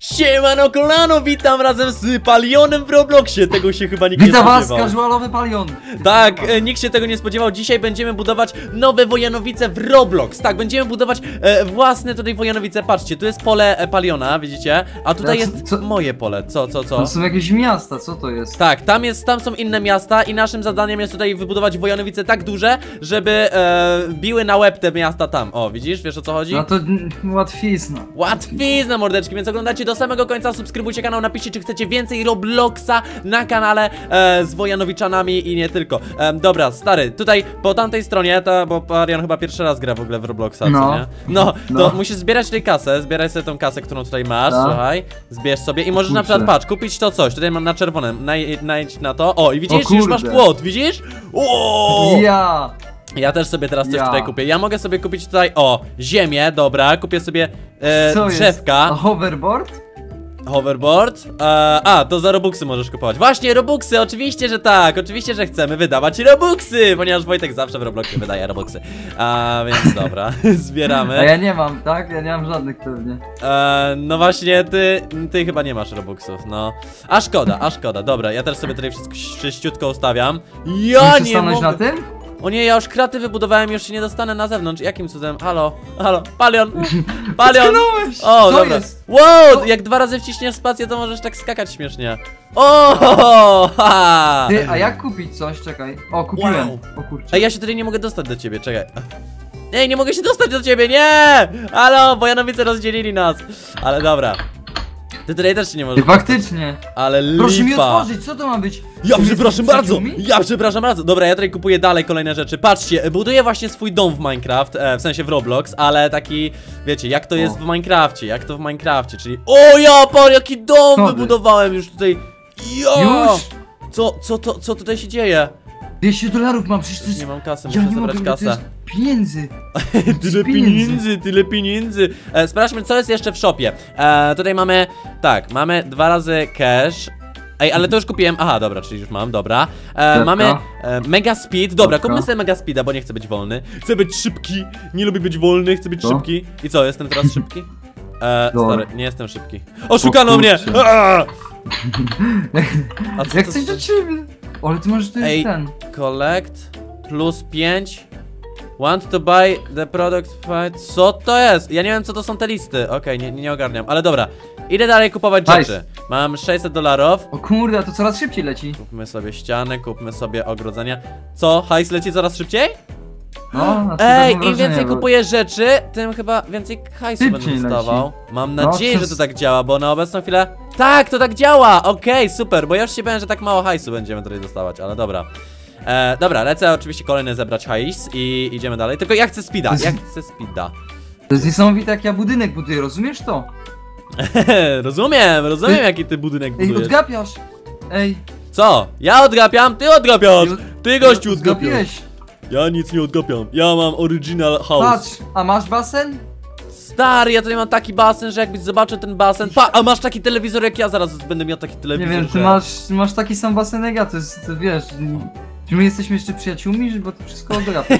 Siemano kolano, witam razem z Palionem w Robloxie. Tego się chyba nikt nie spodziewał. Witam was, casualowy Palion. Tak, nikt się tego nie spodziewał. Dzisiaj będziemy budować nowe Wojanowice w Roblox. Tak, będziemy budować własne tutaj Wojanowice. Patrzcie, tu jest pole Paliona, widzicie? A tutaj jest moje pole. Co? To są jakieś miasta, co to jest? Tak, tam są inne miasta i naszym zadaniem jest tutaj wybudować Wojanowice tak duże, żeby biły na łeb te miasta tam. O, widzisz? Wiesz o co chodzi? No to łatwizna. Łatwizna, mordeczki, więc oglądajcie do samego końca, subskrybujcie kanał, napiszcie, czy chcecie więcej Robloxa na kanale z Wojanowiczanami i nie tylko. Dobra, stary, tutaj po tamtej stronie, bo Palion chyba pierwszy raz gra w ogóle w Robloxa, co nie? No, to musisz zbierać tutaj kasę, zbieraj sobie tą kasę, którą tutaj masz, słuchaj, zbierz sobie i możesz na przykład, patrz, kupić to coś, tutaj mam na czerwonym, najdź na to, o i widzisz, już masz płot, widzisz? O! Ja też sobie teraz coś tutaj kupię. Ja mogę sobie kupić tutaj, ziemię, dobra, kupię sobie drzewka. A hoverboard? Hoverboard? To za Robuxy możesz kupować. Właśnie, Robuxy, oczywiście, że tak. Oczywiście, że chcemy wydawać Robuxy, ponieważ Wojtek zawsze w Robloxie wydaje Robuxy. Więc dobra, zbieramy. A ja nie mam, tak? Ja nie mam żadnych pewnie. No właśnie, ty chyba nie masz Robuxów, no. A szkoda, dobra, ja też sobie tutaj wszystko czyściutko ustawiam. Ja nie mogę. Na tym? O nie, ja już kraty wybudowałem, już się nie dostanę na zewnątrz. Jakim cudem? Halo, Palion! Palion! O, dobra. Jest? Wow, jak 2 razy wciśniesz spację, to możesz tak skakać śmiesznie. O, ha! Ty, a jak kupić coś? Czekaj. O, kupiłem. Wow. O kurczę. Ej, ja się tutaj nie mogę dostać do ciebie, czekaj. Ej, nie mogę się dostać do ciebie, nie! Halo, Wojanowice rozdzielili nas. Ale dobra. Ty tutaj też się nie możesz. Faktycznie. Ale lipa. Proszę mi otworzyć, co to ma być? Ja przepraszam bardzo. Dobra, ja tutaj kupuję dalej kolejne rzeczy. Patrzcie, buduję właśnie swój dom w Minecraft, w sensie w Roblox, ale taki, wiecie, jak to jest w Minecrafcie, czyli... O ja, par, jaki dom wybudowałem już tutaj. Już? Co tutaj się dzieje? $200 mam, przecież to jest... Nie mam kasy, Ja muszę nie zebrać mogę, kasę. to jest pieniędzy. Tyle pieniędzy. Sprawdźmy, co jest jeszcze w shopie. Tutaj mamy, tak, mamy 2 razy cash. Ej, ale to już kupiłem, aha, dobra, czyli już mam, dobra. Mamy mega speed, dobra, kupmy sobie mega speeda, bo nie chcę być wolny. Chcę być szybki, nie lubię być wolny, chcę być szybki. I co, jestem teraz szybki? Stary, nie jestem szybki. Oszukano mnie! Jak coś do ciebie? Ale ty możesz tutaj ten. Collect plus 5. Want to buy the product fight. Co to jest? Ja nie wiem, co to są te listy. Okej, nie ogarniam, ale dobra. Idę dalej kupować rzeczy. Mam $600. O kurde, a to coraz szybciej leci. Kupmy sobie ściany, kupmy sobie ogrodzenia. Co? Hajs leci coraz szybciej? No, ej, im więcej kupuję rzeczy, tym chyba więcej hajsu będę dostawał. Mam nadzieję, że to tak działa, bo na obecną chwilę... Tak, to tak działa! Okej, super, bo ja już się bałem, że tak mało hajsu będziemy tutaj dostawać, ale dobra. Dobra, lecę oczywiście kolejny zebrać hajs i idziemy dalej. Tylko ja chcę speeda, To jest niesamowite, jak ja budynek buduję, rozumiesz to? Rozumiem, jaki ty budynek budujesz. Ej, odgapiasz! Ej! Co? Ja odgapiam? Ty odgapiasz! Ty gościu odgapiasz! Ja nic nie odgapiam, ja mam original house. Patrz, a masz basen? Stary, ja tutaj mam taki basen, że jakbyś zobaczył ten basen. A masz taki telewizor jak ja, zaraz będę miał taki telewizor. Nie wiem, ty masz taki sam basen jak ja, to wiesz... Czy my jesteśmy jeszcze przyjaciółmi, bo to wszystko odgapiasz.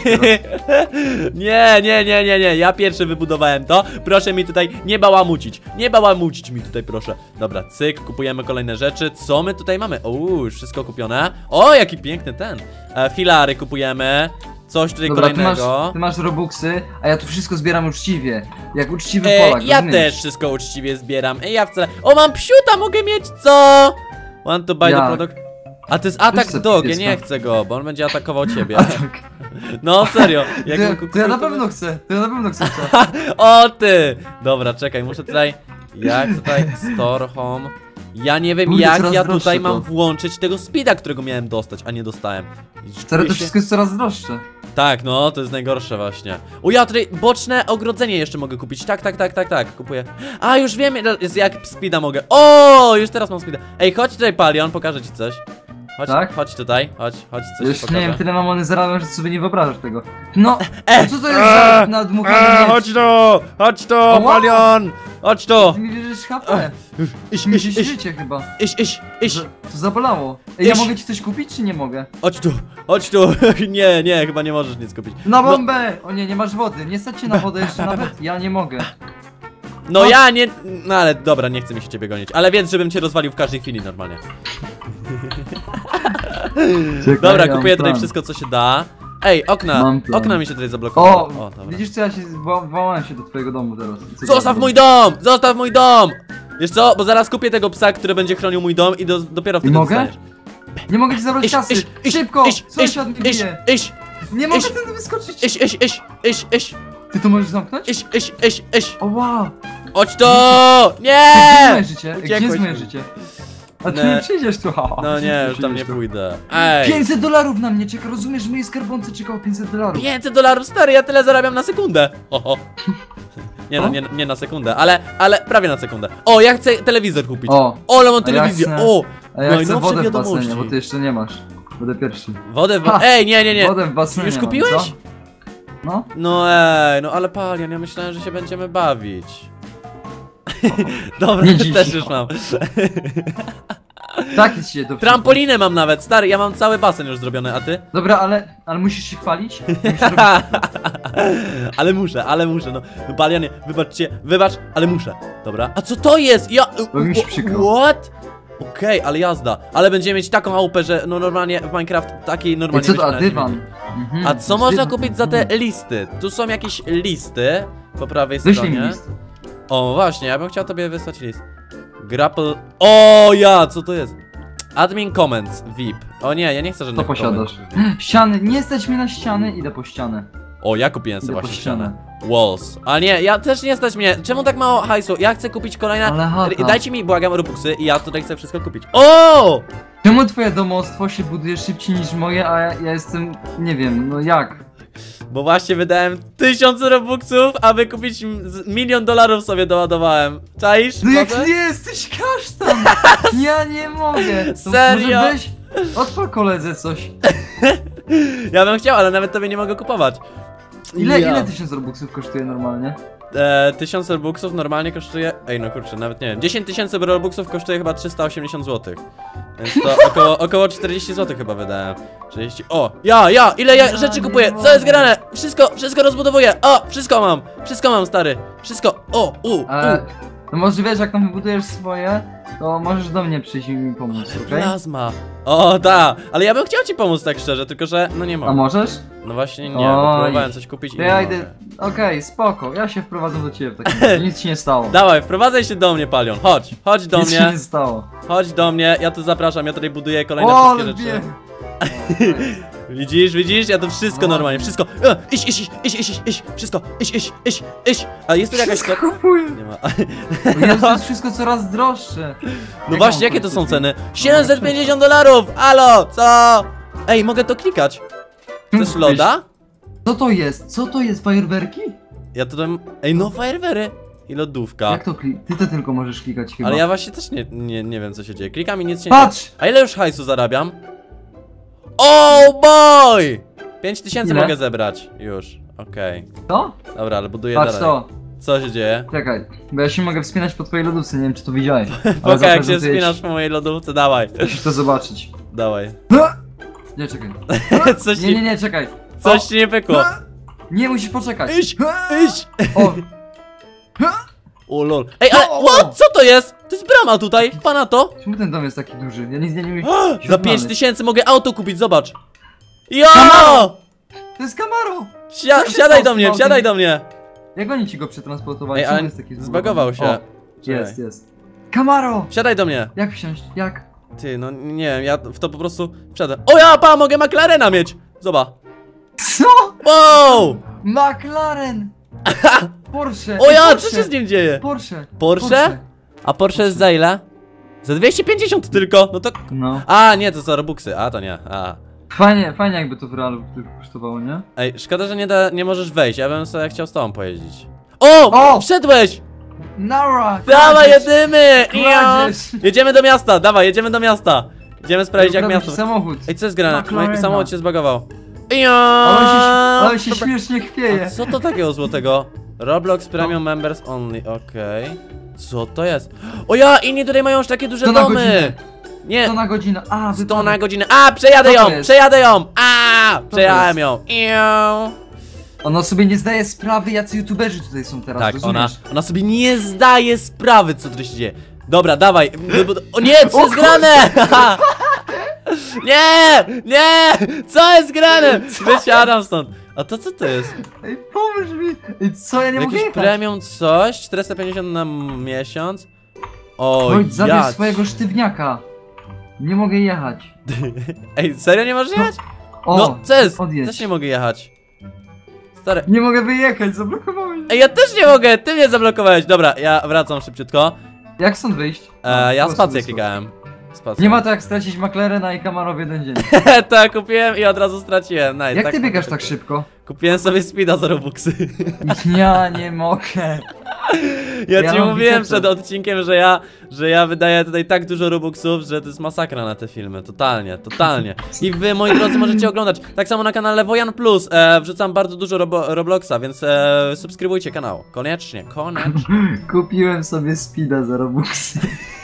Nie, ja pierwszy wybudowałem to. Proszę mi tutaj nie bałamucić mi tutaj, proszę. Dobra, cyk, kupujemy kolejne rzeczy. Co my tutaj mamy? Już wszystko kupione. O, jaki piękny ten. Filary kupujemy. Coś tutaj kolejnego. Ty masz Robuxy, a ja tu wszystko zbieram uczciwie. Jak uczciwy Polak. Ja też wszystko uczciwie zbieram. Ja wcale... O, mam psiuta, mogę mieć, co? Want to buy the product. A to jest atak dog, ja nie chcę go, bo on będzie atakował ciebie. No serio. To ja na pewno chcę, O ty! Dobra, czekaj, muszę tutaj... Jak tutaj? Store home. Ja nie wiem, jak ja tutaj mam włączyć tego speeda, którego miałem dostać, a nie dostałem. Teraz to wszystko jest coraz droższe. Tak, no, to jest najgorsze właśnie. O, ja tutaj boczne ogrodzenie jeszcze mogę kupić. Tak, kupuję. A, już wiem, jak speeda mogę. O, już teraz mam speeda. Ej, chodź tutaj, Palion, pokażę ci coś. Chodź tutaj, chodź, coś już pokażę. Nie wiem, tyle mamony zarabiam, że sobie nie wyobrażasz tego. No, co to jest za nadmuchany miecz? Chodź to, Palion! Chodź to! Ty mi bierzesz HP. Iść. Życie chyba. Iść. To zabolało. Ej, ja mogę ci coś kupić, czy nie mogę? Chodź tu. Nie, chyba nie możesz nic kupić. Na bombę! O nie, nie masz wody. Nie stać się na wodę jeszcze nawet. Ja nie mogę. No ja nie... No ale dobra, nie chcę mi się ciebie gonić. Ale więc, żebym cię rozwalił w każdej chwili normalnie. Czekaj, Dobra, ja kupuję mam tutaj plan. wszystko, co się da. Ej, okna! Mam plan. Okna mi się tutaj zablokowało. O, dobra. widzisz co, ja się włamałem się do twojego domu teraz. Co Zostaw mój dom! Zostaw mój dom! Wiesz co, bo zaraz kupię tego psa, który będzie chronił mój dom i dopiero wtedy mogę? dostaniesz. Nie mogę ci zabrać kasy! Szybko! Sąsiad mnie bije! iść! Nie mogę iść, tędy wyskoczyć! Iść! Ty to możesz zamknąć? Iść! O wow! Chodź to! Gdzie jest moje Nie! życie? Gdzie Uciekłeś jest moje mi. życie? A ty Nie. nie przyjdziesz tu, No nie, już tam nie pójdę. Ej! $500 na mnie czeka, rozumiesz, że moje skarbonce czekało $500. $500, stary, ja tyle zarabiam na sekundę. Oho. Nie no, Co? nie na sekundę, ale prawie na sekundę. O, ja chcę telewizor kupić. O, ale mam a ja telewizję. chcę- O! a ja chcę Najnowsze wodę w wiadomości. basenie, bo ty jeszcze nie masz. Będę pierwszy. Wodę w Ha! Ej, nie. Wodę w basenie Już mam, kupiłeś? co? No? No no ale Palion, ja myślałem, że się będziemy bawić. Dobra, Nie dziś. też już mam. Tak jest się do Trampolinę mam nawet, stary, ja mam cały basen już zrobiony, a ty? Dobra, ale musisz się chwalić? Musisz robić... ale muszę, no Palionie, wybacz, ale muszę. Dobra, a co to jest? Bo mi się przykro. What? Okej, ale jazda, ale będziemy mieć taką chałupę, że no normalnie w Minecraft takiej Ej, normalnie co to, byśmy a nawet nie dywan? mieli. Mhm, A co to można dywan. kupić za te listy? Tu są jakieś listy po prawej Wyślij mi stronie. list. O, właśnie, ja bym chciał tobie wysłać list. Grapple... O, co to jest? Admin comments, VIP. O nie, ja nie chcę Co żadnych posiadasz? comments. Ściany, nie stać mnie na ściany, idę po ścianę. O, ja kupiłem sobie Idę po właśnie ścianę. ścianę. Walls. A nie, ja też nie stać mnie. Czemu tak mało hajsu? Ja chcę kupić kolejne... Ale chata. Dajcie mi, błagam, robuxy i ja tutaj chcę wszystko kupić. O! Czemu twoje domostwo się buduje szybciej niż moje, a ja jestem, nie wiem, no jak? Bo właśnie wydałem 1000 robuxów, aby kupić $1 000 000 sobie doładowałem. Czaisz? No jak Może? nie jesteś kasztan! Ja nie mogę! To Serio? Może weź, odpal koledze coś. Ja bym chciał, ale nawet tobie nie mogę kupować. Ile 1000 robuxów kosztuje normalnie? 1000 robuxów normalnie kosztuje... Ej, no kurczę, nawet nie wiem. 10 000 robuxów kosztuje chyba 380 zł. Więc to około 40 zł chyba wydałem. 40... O! Ile ja rzeczy nie kupuję? Co mogę. jest grane? Wszystko rozbudowuję! O! Wszystko mam, stary! Wszystko! No może wiesz, jak tam wybudujesz swoje, to możesz do mnie przyjść i mi pomóc, okej? Plazma! O, ale ja bym chciał ci pomóc tak szczerze, tylko że no nie A mogę. możesz? No właśnie nie, bo Oj. próbowałem coś kupić i To nie ja mogę. idę, okej, spoko, ja się wprowadzę do ciebie w takim razie, nic się nie stało. Dawaj, wprowadzaj się do mnie, Palion. Chodź do Nic się mnie. nie stało. Chodź do mnie, ja tu zapraszam, ja tutaj buduję kolejne O, wszystkie rzeczy. wiem. Widzisz, ja to wszystko No. normalnie, wszystko. Iść, wszystko, iść. A jest tu jakaś Wszystko to? kupuję. Nie ma. Bo Jezu, to jest wszystko coraz droższe. No właśnie, jakie to są ceny? $750! Halo, co? Ej, mogę to klikać. Chcesz loda? Co to jest? Co to jest? Fajerwerki? Ja tutaj... Ej, no fajerwery. I lodówka. Jak to Ty to tylko możesz klikać chyba. Ale ja właśnie też nie wiem co się dzieje. Klikam i nic się nie dzieje. Patrz! A ile już hajsu zarabiam? Oh boy! 5000 Ile? mogę zebrać. Już, okej. To? Dobra, ale buduję Patrz dalej. to. Co się dzieje? Czekaj, bo ja się mogę wspinać po twojej lodówce, nie wiem czy to widziałeś. Ale Pokaż jak się zaprezentuję ci. spinasz po mojej lodówce, dawaj. Musisz to zobaczyć. Dawaj. Nie, czekaj. Coś Nie, ci, nie, czekaj. coś ci nie pykło. Nie, musisz poczekać. Iść! O! O lol. Ej, ale O! what? Co to jest? To jest brama tutaj, pana to? Czemu ten dom jest taki duży? Ja nic nie umiem. Za 5000 mogę auto kupić, zobacz. Jo! To jest Camaro! Co się Siadaj stało do z mnie, tym siadaj autem? do mnie. Jak oni ci go przetransportowali? Ej, Czemu ale jest taki zbagował się. O, jest. Camaro! Siadaj do mnie. Jak wsiąść? Jak? Ty, no nie wiem, ja w to po prostu wsiadę. O ja, mogę McLarena mieć. Zobacz. Co? Wow! McLaren! Porsche! O ja, Porsche! co się z nim dzieje? Porsche! Porsche? A Porsche jest za ile? Za 250 tylko, no to... No. A, nie, to są robuxy, a to nie, a. Fajnie jakby to w realu tylko kosztowało, nie? Ej, szkoda, że nie możesz wejść, ja bym sobie chciał z tobą pojeździć. O! O! Wszedłeś! Nara! Dawaj, jedymy! Kradzież! Jedziemy do miasta, dawaj, jedziemy do miasta. Idziemy sprawdzić jak miasto... samochód. Ej, co jest grane? Mój McLarena. samochód się zbagował. Ale się Dobra. śmiesznie A chwieje. co to takiego złotego? Roblox Premium Members Only, okej. Co to jest? O ja, inni tutaj mają już takie duże 100 na domy! godzinę. Nie, 100 na godzinę. A, 100 wypadek. na godzinę. A, przejadę Co to ją, jest? przejadę ją! A, to przejechałem jest? ją. Iu. Ona sobie nie zdaje sprawy, jacy youtuberzy tutaj są teraz, Tak, rozumiesz? ona sobie nie zdaje sprawy, co tu się dzieje. Dobra, dawaj. O nie, co jest grane? Nie, nie, co jest grane? Wysiadam stąd. A to co to jest? Ej, pomóż mi! Ej, co, ja nie mogę Jakiś jechać? premium coś? 450 na miesiąc? O, Chodź, zabierz ja. swojego sztywniaka. Nie mogę jechać. Ej, serio nie możesz jechać? O, No, co jest? odjedź. Też nie mogę jechać. Stary. Nie mogę wyjechać, zablokowałeś. Ej, ja też nie mogę, ty mnie zablokowałeś. Dobra, ja wracam szybciutko. Jak stąd wyjść? Ja prosto spację wyskok. klikałem. Spację. Nie ma to jak stracić McLarena i Camaro w jeden dzień. Tak, kupiłem i od razu straciłem. Nice, Jak ty biegasz tak szybko? Kupiłem sobie speeda za Robuxy. Ja nie mogę. Ja Ja ci mam mówiłem bicepsy. przed odcinkiem, że ja wydaję tutaj tak dużo Robuxów, że to jest masakra na te filmy. Totalnie, totalnie. I wy, moi drodzy, możecie oglądać. Tak samo na kanale Wojan Plus. Wrzucam bardzo dużo Robloxa, więc subskrybujcie kanał. Koniecznie, koniecznie. Kupiłem sobie speeda za Robuxy.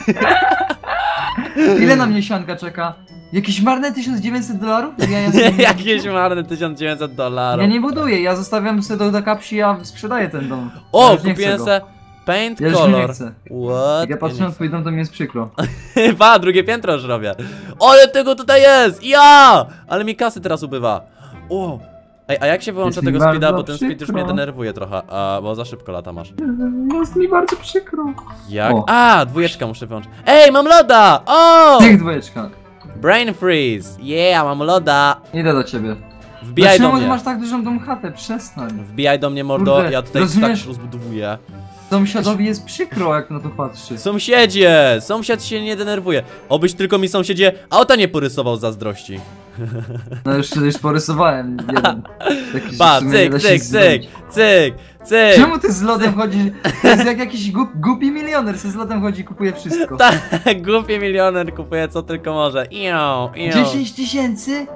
Ile na mnie sianka czeka? Jakieś marne $1900? Jakieś marne $1900. Ja nie buduję, ja zostawiam sobie do kapsi, a sprzedaję ten dom. Ja O, już nie kupiłem chcę go. se paint Ja już nie color. chcę. What? Jak ja patrzę na twój dom, to mi jest przykro. Pa, drugie piętro już robię. Ale tego tutaj jest! Ja! Ale mi kasy teraz ubywa. O! Ej, a jak się wyłącza Jest mi tego speeda, bardzo bo ten speed już przykro. mnie denerwuje trochę, bo za szybko lata masz. Jest mi bardzo przykro. Jak? O. A, dwójeczka muszę wyłączyć. Ej, mam loda! O! Tych dwójeczka. Brain freeze! Yeah, mam loda! Idę do ciebie. Wbijaj do Dlaczego ty mnie. masz tak dużą tą chatę? Przestań. Wbijaj do mnie, mordo, Kurde, ja tutaj rozumiesz? tak rozbudowuję. Sąsiadowi jest przykro, jak na to patrzy. Sąsiedzie! Sąsiad się nie denerwuje. Obyś tylko mi sąsiedzie auta nie porysował z zazdrości. No już porysowałem jeden. Taki, że Pa, w sumie nie cyk, da się cyk, cyk, zrobić. cyk, cyk. Czemu ty z lodem chodzisz? To jest jak jakiś głupi milioner, co z lodem chodzi i kupuje wszystko. Tak, głupi milioner kupuje co tylko może. Ią, ią. 10 tysięcy?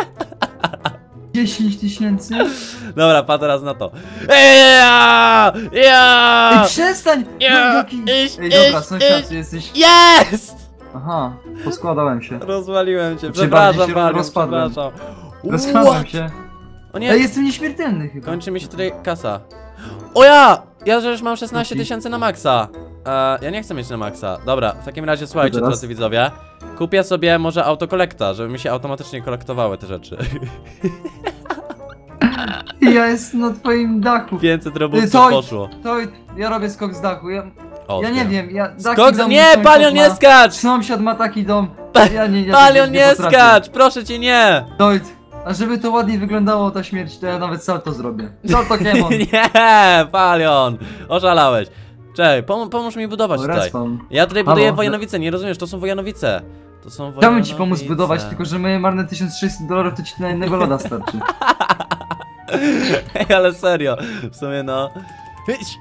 10 tysięcy? Dobra, pa teraz na to. Ja! Ja! Ej, przestań! No, Ja! jaki... Iść, Ej, dobra, iść, sąsiad, iść. ty jesteś... Jest! Aha, poskładałem się. Rozwaliłem cię, Czy bardziej przepraszam się bardzo, rozpadłem? przepraszam. Rozpadłem What? się. O nie, Ej, jestem nieśmiertelny chyba. kończy mi się tutaj kasa. O ja! Ja że już mam 16 tysięcy na maksa. Ja nie chcę mieć na maksa. Dobra, w takim razie słuchajcie, Teraz? drodzy widzowie. Kupię sobie może autokolekta, żeby mi się automatycznie kolektowały te rzeczy. I ja jestem na twoim dachu. 500 robotów To- poszło. To ja robię skok z dachu. Ja nie zbieram. wiem, ja taki Skok, dom nie, sąsiad palion, nie ma. skacz! Sąsiad ma taki dom. Ja nie Palion, nie potrafię. skacz! Proszę cię, nie! Dojd, a żeby to ładniej wyglądało ta śmierć, to ja nawet salto zrobię. Salto Kemon. Nie, Palion! Oszalałeś. Czekaj, pomóż mi budować tutaj. Respawn. Ja tutaj buduję Halo? Wojanowice, nie rozumiesz, to są Wojanowice. To są Wojanowice. Chciałbym ci pomóc budować, tylko że moje marne $1600 to ci na jednego loda starczy. Ej, ale serio, w sumie no. Hyć.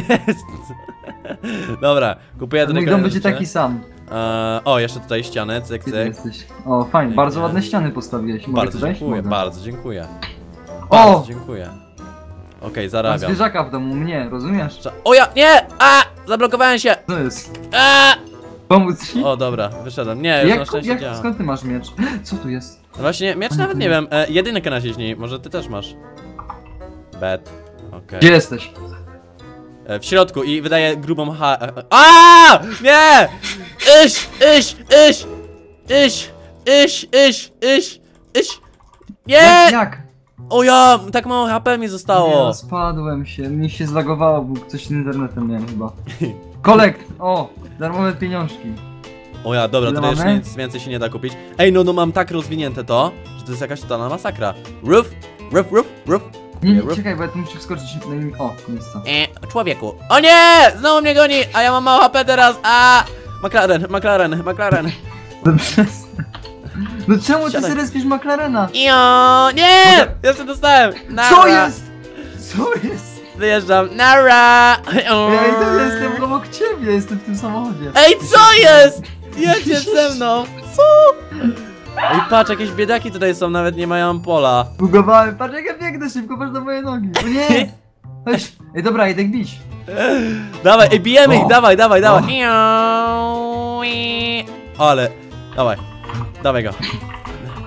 Dobra, kupuję do Mój tego dom będzie rzeczy. taki sam. O, jeszcze tutaj ściany, cyk, Ty tu cyk. jesteś. O, fajnie, bardzo ładne ściany postawiłeś. Mogę Bardzo tu wejść? dziękuję, Mogę. bardzo dziękuję. O! Bardzo dziękuję. Okej, Mam zarabiam. zwierzaka w domu, mnie, rozumiesz? O ja, nie! A! Zablokowałem się! Co jest? A! Pomóc ci? O, dobra, wyszedłem. Nie, już na szczęście działa. Skąd ty masz miecz? Co tu jest? No właśnie, miecz nawet nie wiem. Jedynkę naciśnij, może ty też masz. Bet. Okej. Gdzie jesteś? W środku i wydaje grubą A! Nie! Iść! Iść! Iść! Iść! Iść! Iść! Iść! Iść! Nie! Jak? O ja! Tak mało HP mi Nie, zostało. no, spadłem się, mi się zlagowało, bo coś z internetem miałem chyba. Kolekt! O! Darmowe pieniążki. O ja, dobra, Ile tutaj już mamy? nic więcej się nie da kupić. Ej, no mam tak rozwinięte to, że to jest jakaś totalna masakra. Roof! Roof, roof, roof. Nie, Roof. czekaj, bo ja tu muszę wskoczyć na nim. O, miejsca. Człowieku. O nie! Znowu mnie goni, a ja mam mało HP teraz. A! McLaren, McLaren, McLaren. Dobrze. No czemu ty Siadaj. sobie respisz McLarena? Jo, nie! Jeszcze dostałem. Nara. Co jest? Co jest? Wyjeżdżam. Nara! Ja idę, jestem obok ciebie, jestem w tym samochodzie. Ej, co jest? Jedziesz ze mną. Co? Ej, patrz, jakieś biedaki tutaj są, nawet nie mają pola. Bugowałem, patrz jak ja biegnę szybko, patrz na moje nogi. O nie! Chodź. Ej, dobra, idę bić. Dawaj, ej, bijemy ich, O. dawaj, dawaj, dawaj. O. Ale, dawaj. Dawaj go.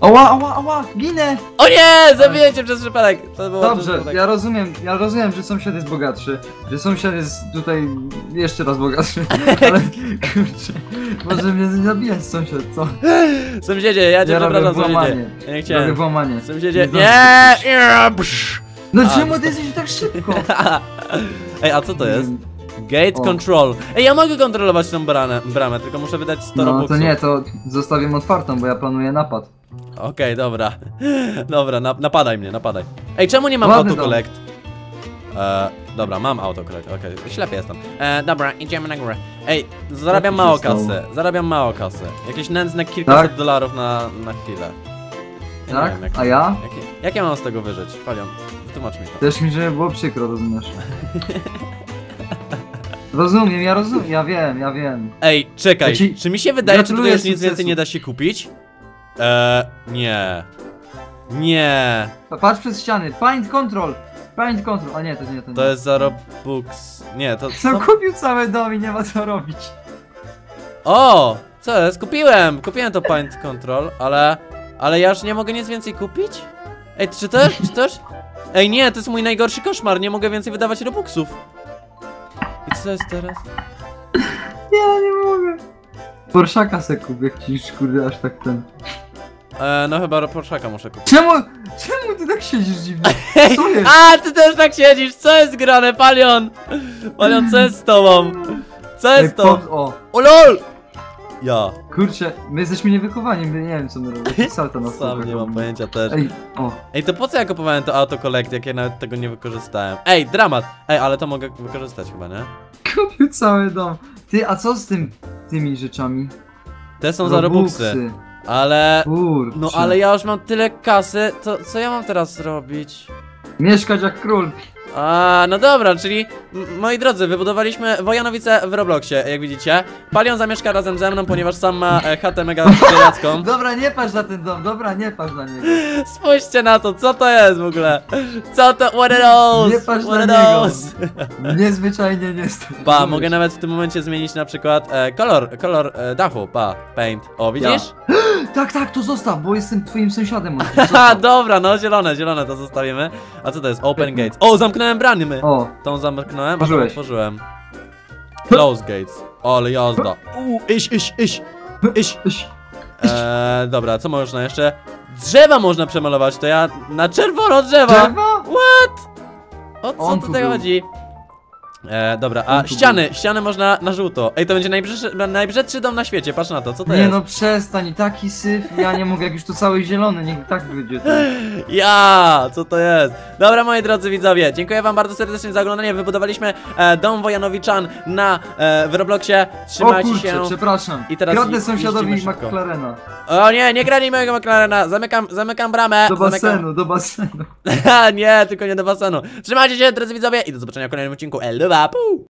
Ała, ała, ała, ginę! O nie! Zabiję cię przez przypadek! To było przez Dobrze, przypadek. ja rozumiem, że sąsiad jest bogatszy, że sąsiad jest tutaj jeszcze raz bogatszy, ale kurczę, może mnie nie zabijać sąsiad, co? Sąsiedzie, ja cię Ja robię przepraszam, sąsiedzie. włamanie, Ja nie robię chciałem. włamanie. Sąsiedzie, Nie nie! Nie! Psz. No A, czemu ty jesteś tak szybko? Ej, a co to jest? Gate O. control. Ej, ja mogę kontrolować tą bramę, tylko muszę wydać 100 No robuxów. to nie, to zostawiam otwartą, bo ja planuję napad. Okej, dobra. Dobra, napadaj mnie, napadaj. Ej, czemu nie mam Ładny autocollect? Dobra, mam autocollect, okej, ślepy jestem. Dobra, idziemy na górę. Ej, zarabiam Co tu mało się stało? kasy, zarabiam mało kasy. Jakieś nędzne kilkaset Tak? dolarów na chwilę. Ja Tak? nie wiem, jak, A ja? jak ja mam z tego wyżyć? Palion, wytłumacz mi to. Też mi, żeby było przykro, rozumiesz? Rozumiem, ja wiem. Ej, czekaj, Ja ci czy mi się wydaje, czy tutaj gratuluję już nic sukcesu. więcej nie da się kupić? Nie. Nie. Patrz przez ściany, paint control! Paint control, a nie, to nie, to nie. To jest za Robux. Nie, to... No kupił cały dom i nie ma co robić. O! Co jest? Kupiłem to Paint Control, ale ja już nie mogę nic więcej kupić? Ej, czy też? Ej, nie, to jest mój najgorszy koszmar, nie mogę więcej wydawać Robuxów. I co jest teraz? Ja nie mogę. Porszaka se kupię, jak kurde, aż tak ten. No chyba Porszaka muszę kupić. Czemu ty tak siedzisz dziwnie? Co jest? A, ty też tak siedzisz, co jest grane, Palion? Palion, co jest z tobą? Co jest to? O, O lol! Ja, kurczę, my jesteśmy niewychowani, my nie wiem co my robimy. Salto na sam nie mam pojęcia też. Ej, o. Ej, to po co ja kupowałem to autocollect, jak ja nawet tego nie wykorzystałem? Ej, dramat! Ej, ale to mogę wykorzystać chyba, nie? Kupił cały dom. Ty, a co z tymi rzeczami? Te są za Robuxy. Ale... Kurczę. No ale ja już mam tyle kasy, to co ja mam teraz zrobić? Mieszkać jak król. A, no dobra, czyli moi drodzy, wybudowaliśmy Wojanowice w Robloxie, jak widzicie. Palion zamieszka razem ze mną, ponieważ sam ma chatę mega piracką. Dobra, nie patrz na ten dom, dobra, nie patrz na niego. Spójrzcie na to, co to jest w ogóle? Co to? What it is? Nie patrz What na it niego. is? Niezwyczajnie nie stoi. Pa, mogę nawet w tym momencie zmienić na przykład kolor dachu, pa, paint. O, widzisz? Tak, to zostaw, bo jestem twoim sąsiadem. Haha, dobra, no zielone to zostawimy. A co to jest? Open gates. O, zamknąłem bramy. O, Tą zamknąłem, a tą Otworzyłeś. otworzyłem. Close gates. Ale jazda. Iść. Dobra, co można jeszcze? Drzewa można przemalować, to ja na czerwono drzewa. drzewo? O co On tu tutaj był. chodzi? Dobra, a On tu ściany można na żółto. Ej, to będzie najbrzydszy dom na świecie, patrz na to, co to Nie jest? no, przestań, taki syf, ja nie mogę, jak już to cały zielony, niech tak wyjdzie. Ja, co to jest? Dobra, moi drodzy widzowie, dziękuję wam bardzo serdecznie za oglądanie. Wybudowaliśmy dom Wojanowiczan w Robloxie. Trzymajcie O kurczę, się. przepraszam. I teraz Kradnę jeździmy sąsiadowi szybko. McLarena. O nie kradnij mojego McLarena. Zamykam bramę. Do basenu. Nie, tylko nie do basenu. Trzymajcie się, drodzy widzowie, i do zobaczenia w kolejnym odcinku. Elo,